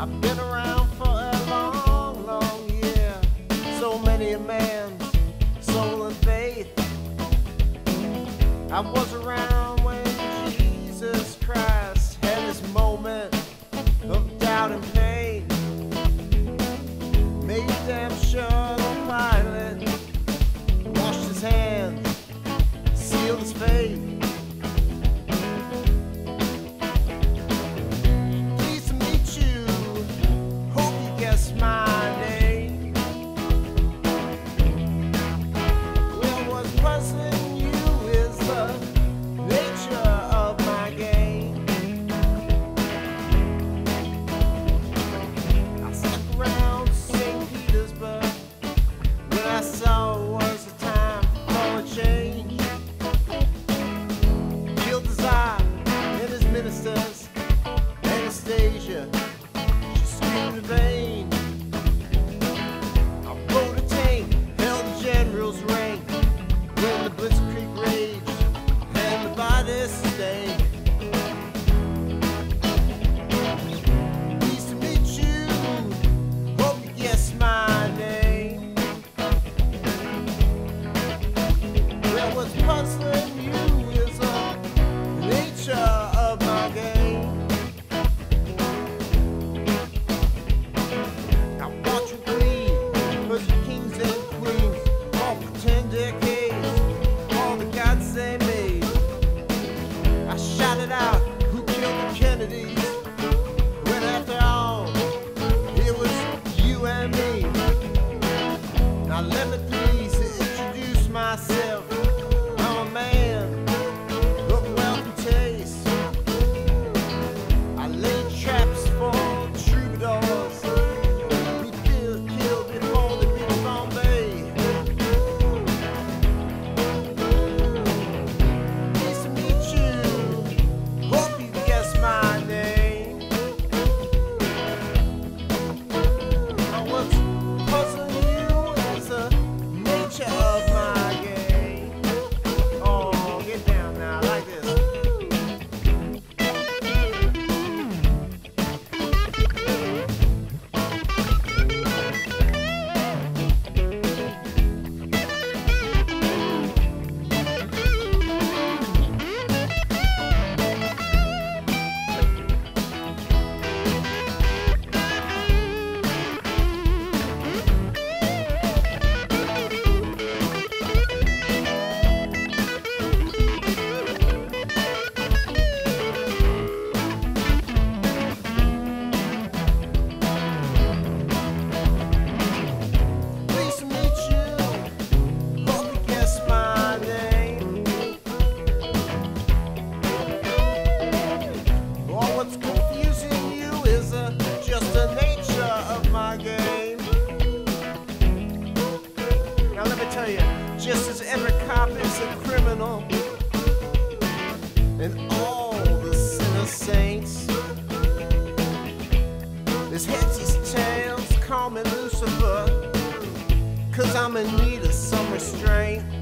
I've been around for a long, long year. So many a man's soul and faith. I was around when Jesus Christ had his moment of doubt and pain. Made damn sure the pilot washed his hands, sealed his fate. Pleased to meet you, hope you guess my name. Well, what's puzzling you is the nature of my game. I stuck around St. Petersburg when I saw it was a time for a change. Killed the Tsar and his ministers, Anastasia, she screamed in vain. I rode a tank, held the general's rank when the blitzkrieg raged and the bodies stank. Pleased to meet you, hope you guess my name. Well, what's puzzling you is the nature of my game. I watch you bleed, cause you're kings and queens, all for 10 decades, all the gods they made. I shouted out, who killed the Kennedys? When after all, it was you and me. Now let me please introduce myself. I'm a man of wealth and taste. I laid traps for troubadours. We killed before they reached Bombay. Pleased to meet you, hope you guess my name. Now what's puzzling you is the nature of my game. Oh, get down now, like this. Pleased to meet you, hope you guess my name. Oh, what's confusing you is just the nature of my game. Now let me tell you, just as every cop is a criminal, and all the sinner saints, there's heads, there's tails, call me Lucifer, 'cause I'm in need of some restraint.